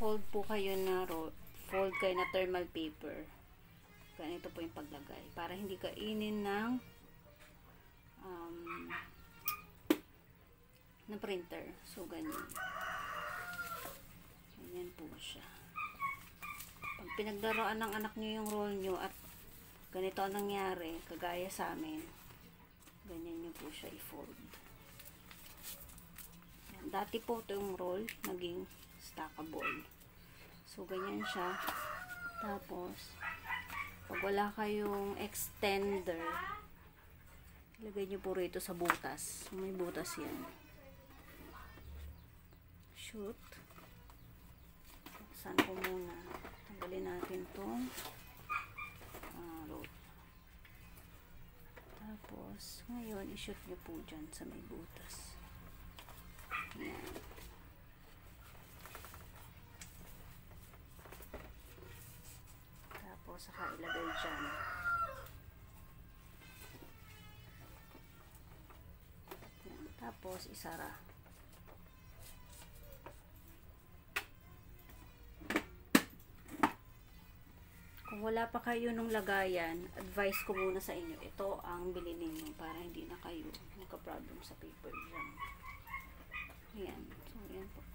naka-fold po kayo na fold kayo na thermal paper, ganito po yung paglagay para hindi kainin ng printer. So ganyan po siya. Pag pinaglaruan ng anak nyo yung roll nyo at ganito ang nangyari, kagaya sa amin, ganyan nyo po siya i-fold. Dati po ito yung roll naging stackable. So ganyan siya. Tapos pag wala kayong extender, ilagay nyo po rito sa butas. May butas yan. Shoot. Buksan ko muna. Tanggalin natin itong roll. Tapos, ngayon, i-shoot nyo po dyan sa may butas. Yan. Tapos, saka ilagay dyan. Yan. Tapos, isara. Kung wala pa kayo nung lagayan, advice ko muna sa inyo, ito ang bilhin niyo para hindi na kayo magka-problem sa paper jam. Ayan. So, ayan po.